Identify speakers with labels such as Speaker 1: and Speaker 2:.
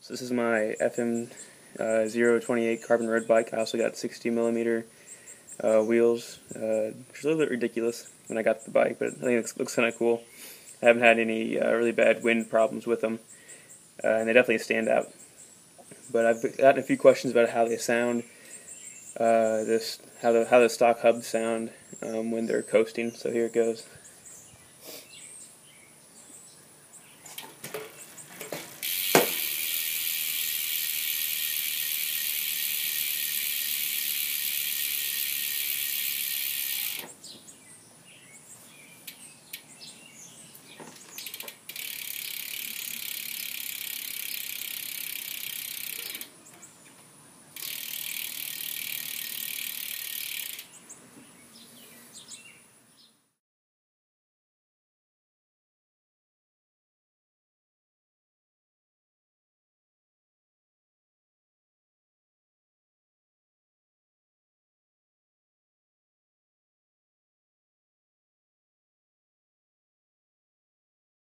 Speaker 1: So this is my Fm028 carbon road bike. I also got 60mm wheels, which is a little bit ridiculous when I got the bike, but I think it looks kind of cool. I haven't had any really bad wind problems with them, and they definitely stand out. But I've gotten a few questions about how they sound, how the stock hubs sound when they're coasting. So here it goes.